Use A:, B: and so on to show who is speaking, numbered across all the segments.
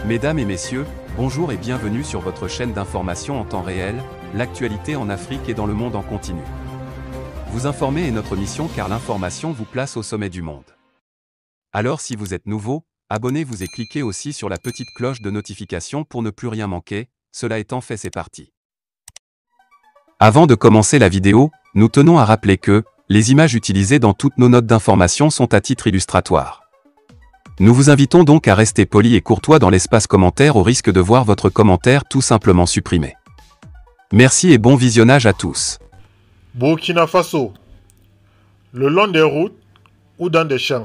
A: Mesdames et messieurs, bonjour et bienvenue sur votre chaîne d'information en temps réel, l'actualité en Afrique et dans le monde en continu. Vous informer est notre mission car l'information vous place au sommet du monde. Alors si vous êtes nouveau, abonnez-vous et cliquez aussi sur la petite cloche de notification pour ne plus rien manquer, cela étant fait c'est parti. Avant de commencer la vidéo, nous tenons à rappeler que, les images utilisées dans toutes nos notes d'information sont à titre illustratoire. Nous vous invitons donc à rester poli et courtois dans l'espace commentaire au risque de voir votre commentaire tout simplement supprimé. Merci et bon visionnage à tous.
B: Burkina Faso. Le long des routes ou dans des champs.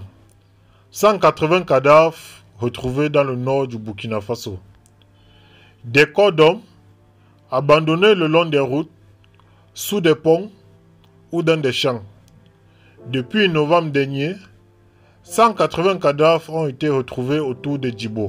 B: 180 cadavres retrouvés dans le nord du Burkina Faso. Des corps d'hommes abandonnés le long des routes, sous des ponts ou dans des champs. Depuis novembre dernier, 180 cadavres ont été retrouvés autour de Djibo,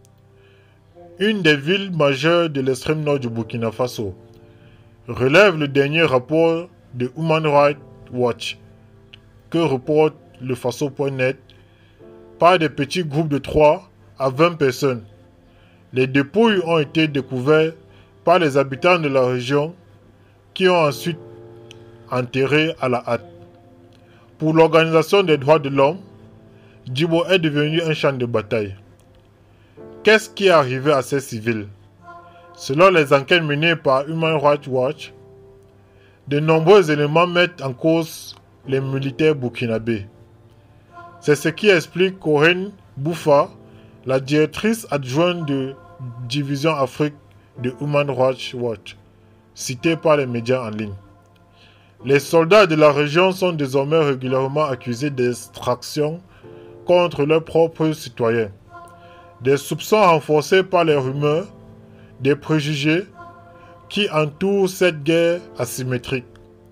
B: une des villes majeures de l'extrême nord du Burkina Faso, relève le dernier rapport de Human Rights Watch, que reporte le Faso.net, par des petits groupes de 3 à 20 personnes. Les dépouilles ont été découvertes par les habitants de la région qui ont ensuite enterré à la hâte. Pour l'Organisation des droits de l'homme, Djibo est devenu un champ de bataille. Qu'est-ce qui est arrivé à ces civils? Selon les enquêtes menées par Human Rights Watch, de nombreux éléments mettent en cause les militaires burkinabés. C'est ce qui explique Corinne Boufa, la directrice adjointe de Division Afrique de Human Rights Watch, citée par les médias en ligne. Les soldats de la région sont désormais régulièrement accusés d'extraction contre leurs propres citoyens. Des soupçons renforcés par les rumeurs, des préjugés qui entourent cette guerre asymétrique.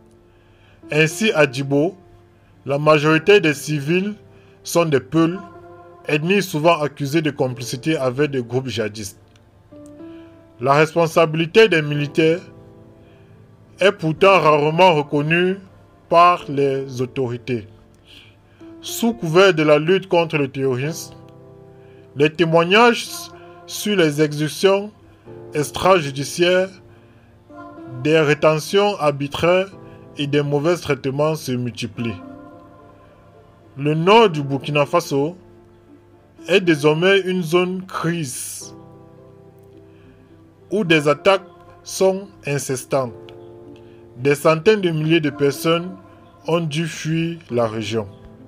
B: Ainsi à Djibo, la majorité des civils sont des Peuls, ethnie souvent accusée de complicité avec des groupes djihadistes. La responsabilité des militaires est pourtant rarement reconnue par les autorités. Sous couvert de la lutte contre le terrorisme, les témoignages sur les exécutions extrajudiciaires, des rétentions arbitraires et des mauvais traitements se multiplient. Le nord du Burkina Faso est désormais une zone crise où des attaques sont incessantes. Des centaines de milliers de personnes ont dû fuir la région.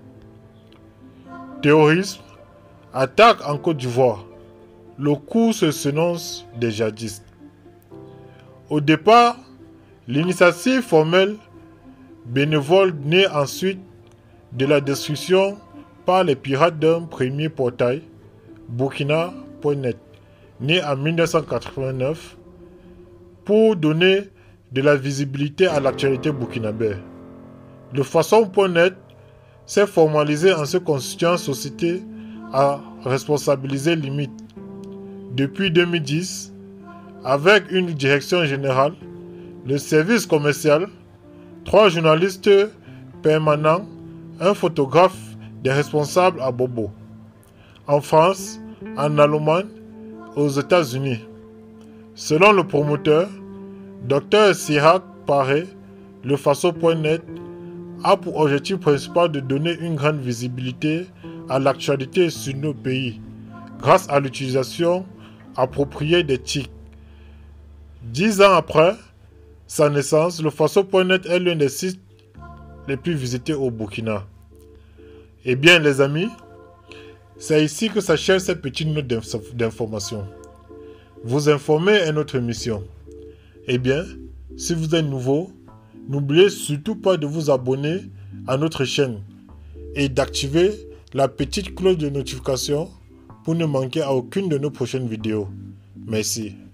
B: Terrorisme, attaque en Côte d'Ivoire. Le coup se s'annonce des djihadistes. Au départ, l'initiative formelle bénévole naît ensuite de la destruction par les pirates d'un premier portail, Burkina.net, né en 1989, pour donner de la visibilité à l'actualité burkinabé. Le Faso.net s'est formalisé en se constituant société à responsabiliser limite. Depuis 2010, avec une direction générale, le service commercial, 3 journalistes permanents, un photographe, des responsables à Bobo. En France, en Allemagne, aux États-Unis. Selon le promoteur, Dr Sirak Paré, le Faso.net a pour objectif principal de donner une grande visibilité à l'actualité sur nos pays, grâce à l'utilisation appropriée des TIC. 10 ans après sa naissance, le Faso.net est l'un des sites les plus visités au Burkina. Eh bien les amis, c'est ici que s'achève cette petite note d'information. Vous informer est notre mission. Eh bien, si vous êtes nouveau, n'oubliez surtout pas de vous abonner à notre chaîne et d'activer la petite cloche de notification pour ne manquer à aucune de nos prochaines vidéos. Merci.